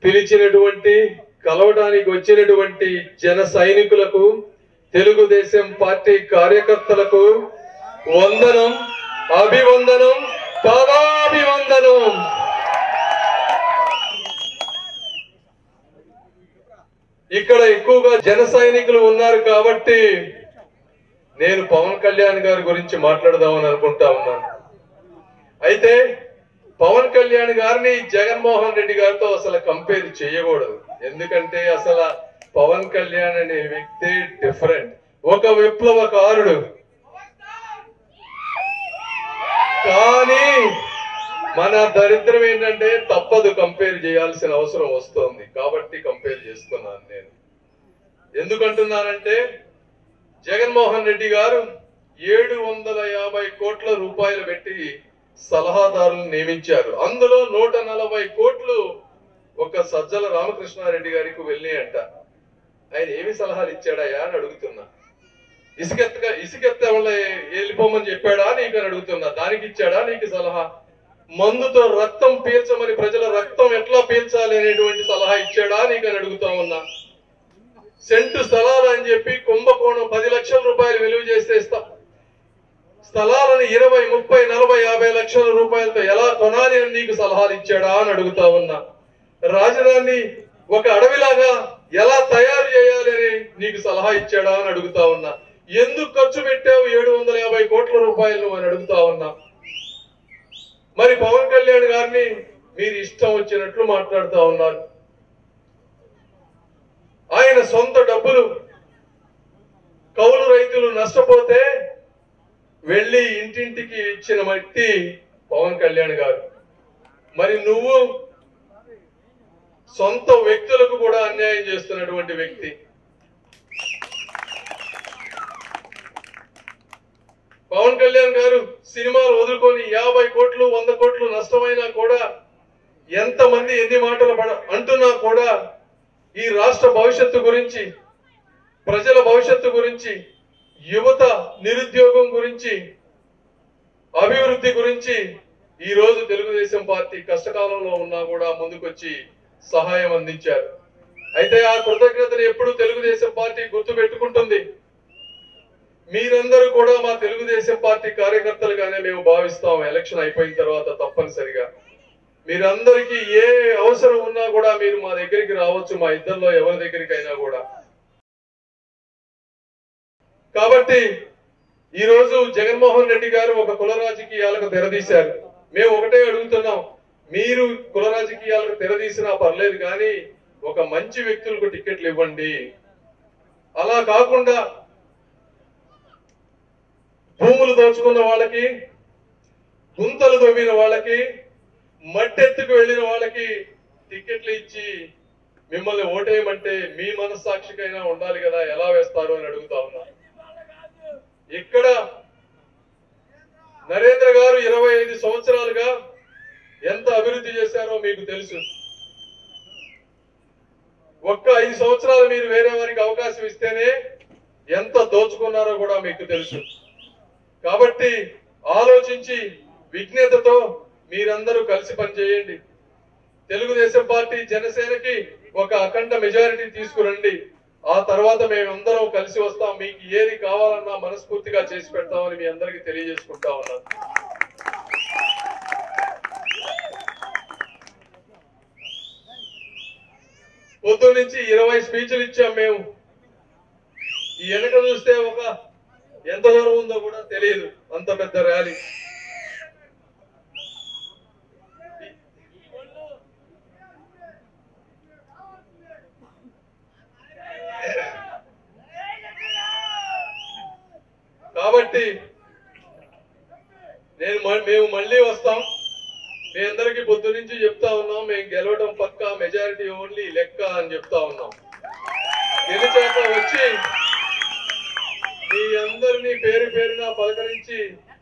పిలిచినటువంటి కలవడానికి వచ్చినటువంటి జన సైనికులకు తెలుగుదేశం పార్టీ కార్యకర్తలకు వందనం, అభివందనం, పాదాభివందనం. ఇక్కడ ఎక్కువగా జన సైనికులు ఉన్నారు కాబట్టి నేను పవన్ కళ్యాణ్ గారి గురించి మాట్లాడదామని అనుకుంటా ఉన్నాను. అయితే పవన్ కళ్యాణ్ గారిని జగన్మోహన్ రెడ్డి గారితో అసలు కంపేర్ చేయకూడదు. ఎందుకంటే అసలు పవన్ కళ్యాణ్ అనే వ్యక్తి డిఫరెంట్, ఒక విప్లవకారుడు. కానీ మన దరిద్రం ఏంటంటే తప్పదు, కంపేర్ చేయాల్సిన అవసరం వస్తుంది కాబట్టి కంపేర్ చేస్తున్నాను. నేను ఎందుకంటున్నానంటే జగన్మోహన్ రెడ్డి గారు 750 కోట్ల రూపాయలు పెట్టి సలహాదారులను నియమించారు. అందులో 140 కోట్లు ఒక సజ్జల రామకృష్ణారెడ్డి గారికి వెళ్ళినాయంట. ఆయన ఏమి సలహాలు ఇచ్చాడయా అని అడుగుతున్నా. ఇసుకెత్త వల్ల వెళ్ళిపోమని చెప్పాడా నీకు అని అడుగుతున్నా. దానికి ఇచ్చాడా నీకు సలహా? మందుతో రక్తం పీల్చమని, ప్రజల రక్తం ఎట్లా పీల్చాలి అనేటువంటి సలహా ఇచ్చాడా నీకు అని అడుగుతా ఉన్నా. సెంటు స్థలాలు అని చెప్పి కుంభకోణం 10 లక్షల రూపాయలు విలువ చేసే స్థలాలను 20, 30, 40, 50 లక్షల రూపాయలతో ఎలా కొనాలి అని నీకు సలహాలు ఇచ్చాడా అని అడుగుతా ఉన్నా. రాజధాని ఒక అడవిలాగా ఎలా తయారు చేయాలి అని నీకు సలహా ఇచ్చాడా అని అడుగుతా ఉన్నా. ఎందుకు ఖర్చు పెట్టావు 750 కోట్ల రూపాయలు అని అడుగుతా ఉన్నా. మరి పవన్ కళ్యాణ్ గారిని మీరు ఇష్టం వచ్చినట్లు మాట్లాడుతూ ఉన్నారు. ఆయన సొంత డబ్బులు కౌలు రైతులు నష్టపోతే వెళ్ళి ఇంటింటికి ఇచ్చిన వ్యక్తి పవన్ కళ్యాణ్ గారు. మరి నువ్వు సొంత వ్యక్తులకు కూడా అన్యాయం చేస్తున్నటువంటి వ్యక్తి. పవన్ కళ్యాణ్ గారు సినిమాలు వదులుకొని 50 కోట్లు 100 కోట్లు నష్టమైనా కూడా, ఎంతమంది ఎన్ని మాటలు అంటున్నా కూడా ఈ రాష్ట్ర భవిష్యత్తు గురించి, ప్రజల భవిష్యత్తు గురించి, యువత నిరుద్యోగం గురించి, అభివృద్ధి గురించి ఈ రోజు తెలుగుదేశం పార్టీ కష్టకాలంలో ఉన్నా కూడా ముందుకొచ్చి సహాయం అందించారు. అయితే ఆ కృతజ్ఞతను ఎప్పుడు తెలుగుదేశం పార్టీ గుర్తు పెట్టుకుంటుంది. మీరందరూ కూడా మా తెలుగుదేశం పార్టీ కార్యకర్తలుగానే మేము భావిస్తాం. ఎలక్షన్ అయిపోయిన తర్వాత తప్పనిసరిగా మీరందరికీ ఏ అవసరం ఉన్నా కూడా మీరు మా దగ్గరికి రావచ్చు, మా ఇద్దరిలో ఎవరి దగ్గరికైనా కూడా. కాబట్టి ఈ రోజు జగన్మోహన్ రెడ్డి గారు ఒక కుల రాజకీయాలకు తెరదీశారు. మేము ఒకటే అడుగుతున్నాం, మీరు కుల రాజకీయాలకు తెరదీసినా పర్లేదు కానీ ఒక మంచి వ్యక్తులకు టికెట్లు ఇవ్వండి. అలా కాకుండా భూములు దోచుకున్న వాళ్ళకి, గుంతలు దొవ్విన వాళ్ళకి, మట్టెత్తుకు వెళ్ళిన వాళ్ళకి టికెట్లు ఇచ్చి మిమ్మల్ని ఓటేయమంటే మీ మనస్సాక్షికైనా ఉండాలి కదా, ఎలా వేస్తారు అని అడుగుతా ఉన్నా. ఇక్కడ నరేంద్ర గారు 25 సంవత్సరాలుగా ఎంత అభివృద్ధి చేశారో మీకు తెలుసు. ఒక్క 5 సంవత్సరాలు మీరు వేరే వారికి అవకాశం ఇస్తేనే ఎంత దోచుకున్నారో కూడా మీకు తెలుసు. కాబట్టి ఆలోచించి విజ్ఞతతో మీరందరూ కలిసి పనిచేయండి. తెలుగుదేశం పార్టీ జనసేనకి ఒక అఖండ మెజారిటీ తీసుకురండి. ఆ తర్వాత మేమందరం కలిసి వస్తాం. మీకు ఏది కావాలన్నా మనస్ఫూర్తిగా చేసి పెడతామని మీ అందరికీ తెలియజేసుకుంటా ఉన్నాను. పొద్దున్న నుంచి 20 స్పీచ్లు ఇచ్చాం మేము. ఈ వెనక చూస్తే ఎంత దూరం ఉందో కూడా తెలియదు, అంత పెద్ద ర్యాలీ. కాబట్టి మేము మళ్ళీ వస్తాం. మీ అందరికీ పొద్దు నుంచి చెప్తా ఉన్నాం, మేము గెలవడం పక్కా, మెజారిటీ ఓన్లీ లెక్క అని చెప్తా ఉన్నాం. గెలిచాక వచ్చి మీ అందరినీ పేరు పేరున పలకరించి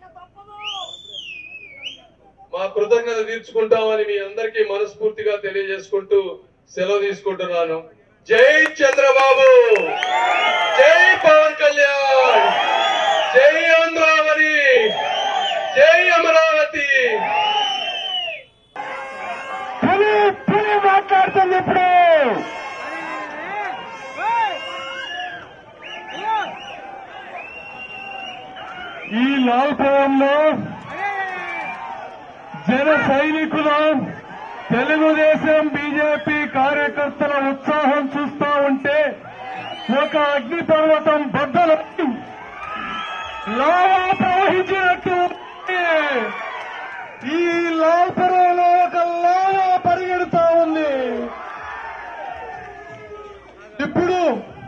మా కృతజ్ఞత తీర్చుకుంటామని మీ అందరికీ మనస్ఫూర్తిగా తెలియజేసుకుంటూ సెలవు తీసుకుంటున్నాను. జై చంద్రబాబు, జై పవన్ కళ్యాణ్, జై అమరావతి, జై అమరావతి. మాట్లాడుతున్నారు. ఉంది ఇప్పుడు. ఈ లాల్పురంలో జన సైనికుల తెలుగుదేశం బీజేపీ కార్యకర్తల ఉత్సాహం చూస్తా ఉంటే ఒక అగ్నిపర్వతం బద్దలు లావా ప్రవహించినట్టు ఈ లాల్పురంలో ఒక లావా పరిగెడుతా ఉంది. ఇప్పుడు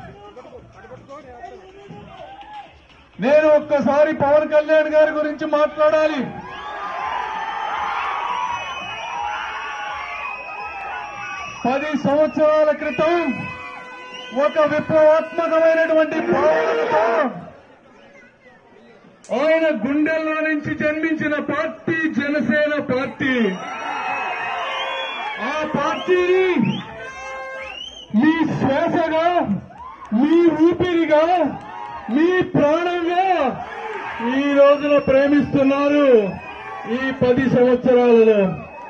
నేను ఒక్కసారి పవన్ కళ్యాణ్ గారి గురించి మాట్లాడాలి. పది సంవత్సరాల క్రితం ఒక విప్లవాత్మకమైనటువంటి భావనతో ఆయన గుండెల్లో నుంచి జన్మించిన పార్టీ జనసేన పార్టీ. ఆ పార్టీని మీ శ్వాసగా, మీ ఊపిరిగా, మీ ప్రాణంగా ఈ రోజున ప్రేమిస్తున్నారు ఈ 10 సంవత్సరాలలో.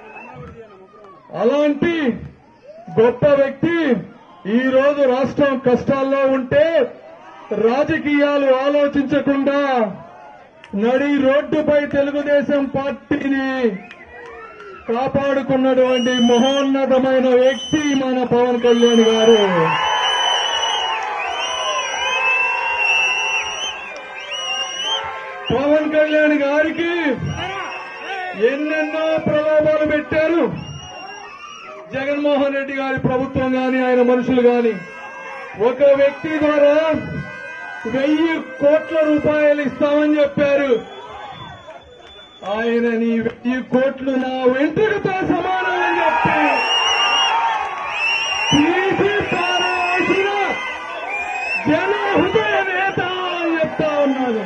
అలాంటి గొప్ప వ్యక్తి ఈ రోజు రాష్ట్రం కష్టాల్లో ఉంటే రాజకీయాలు ఆలోచించకుండా నడి రోడ్డుపై తెలుగుదేశం పార్టీని కాపాడుకున్నటువంటి మహోన్నతమైన వ్యక్తి మన పవన్ కళ్యాణ్ గారు. పవన్ కళ్యాణ్ గారికి ఎన్నెన్నో ప్రలోభాలు పెట్టారు జగన్మోహన్ రెడ్డి గారి ప్రభుత్వం గాని ఆయన మనుషులు గాని. ఒక వ్యక్తి ద్వారా 1000 కోట్ల రూపాయలు ఇస్తామని చెప్పారు. ఆయన నీ 1000 కోట్లు నా వెంట్రుకతో సమానం అని చెప్పి తీసి పారేసిన జన హృదయ నేత అని చెప్తా ఉన్నాను.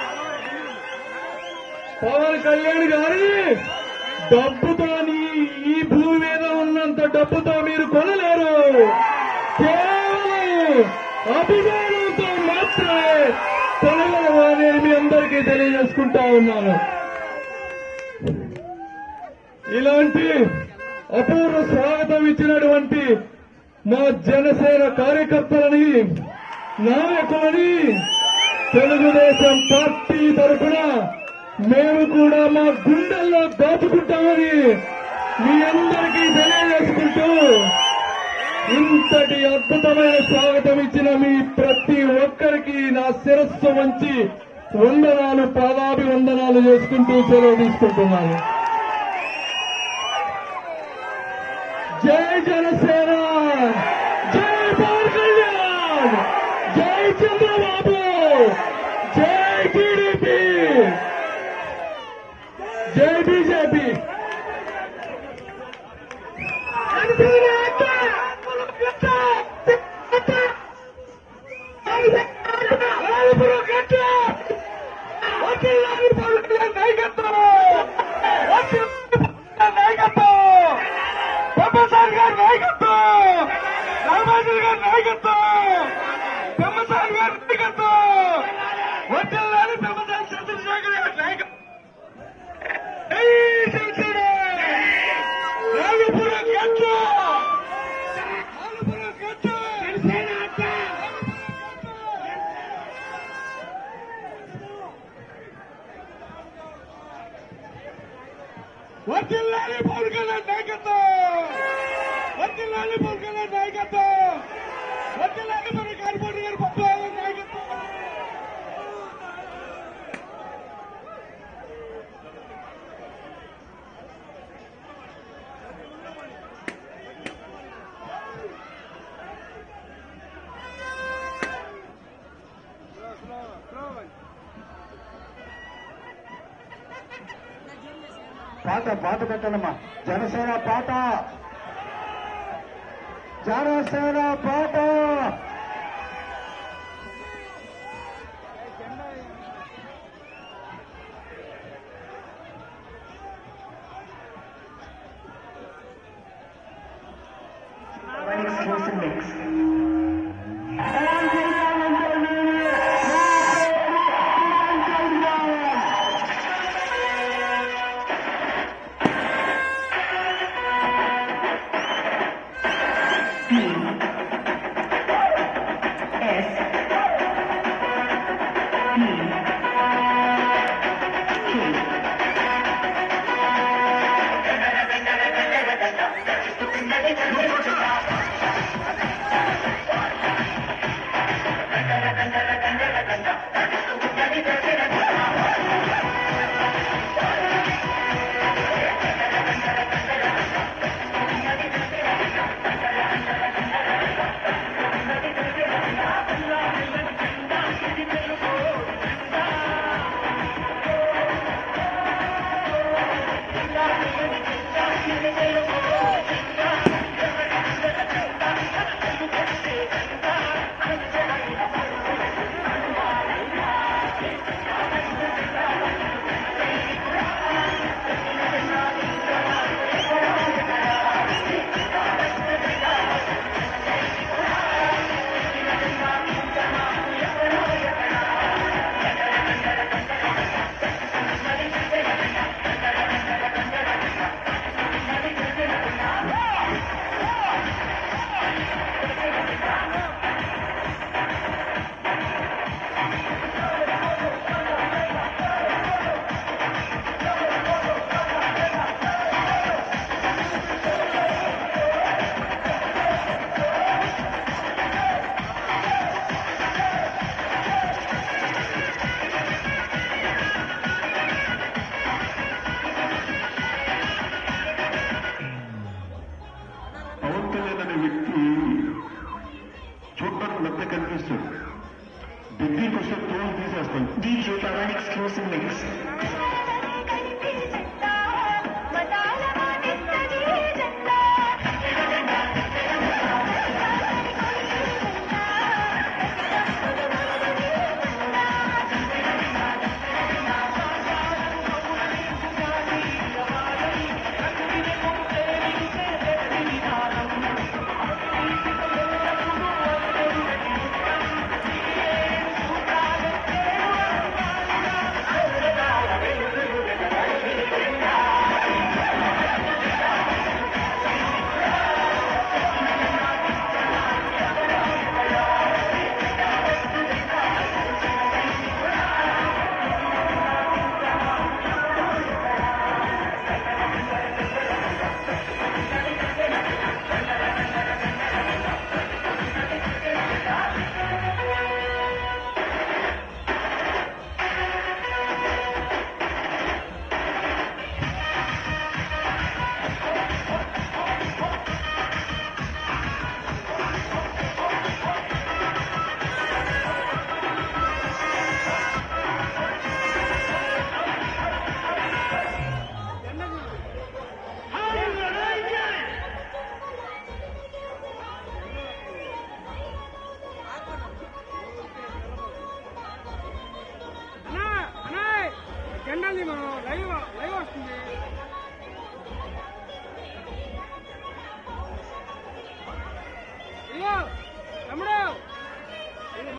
పవన్ కళ్యాణ్ గారి డబ్బుతో ఈ భూమి మీద ఉన్నంత డబ్బుతో మీరు కొనలేరు. కేవలం అభిమానంతో మాత్రమే కొనగలరు అనేది మీ అందరికీ తెలియజేసుకుంటా ఉన్నాను. ఇలాంటి అపూర్వ స్వాగతం ఇచ్చినటువంటి మా జనసేన కార్యకర్తలని, నాయకులని తెలుగుదేశం పార్టీ తరఫున మేము కూడా మా గుండెల్లో దాచుకుంటామని మీ అందరికీ తెలియజేసుకుంటూ ఇంతటి అద్భుతమైన స్వాగతం ఇచ్చిన మీ ప్రతి ఒక్కరికి నా శిరస్సు వంచి వందనాలు, పాదాభివందనాలు చేసుకుంటూ సెలవు తీసుకుంటున్నాను. జై జనసేన, జై పవన్ కళ్యాణ్, జై చంద్రబాబు, జై టీడీపీ, జై బీజేపీ. పెమ్మసాని గారి నాయకత్వం, రామాజీ గారి నాయకత్వం, పెమ్మసాని గారి నాయకత్వం, వడ్డెల్లాని పెమ్మసాని చంద్రశేఖర్ గారి నాయకత్వం. రాజపురం గట్ట, రాజపురం గట్ట, వడ్డెల్లాని పవన్ కళ్యాణ్ నాయకత్వం, వడ్డెల్లాని పవన్ కళ్యాణ్ నాయకత్వం, వడ్డెల్లాని మన కార్పొరేటర్ గారి పప్పు నాయకత్వం. పాట పెట్టాలమ్మా. జనసేన పాట, జనసేన పాట. Exclusive. DJ Pawan Exclusive Mix. జెండాది మనం లైవ్ వస్తుంది.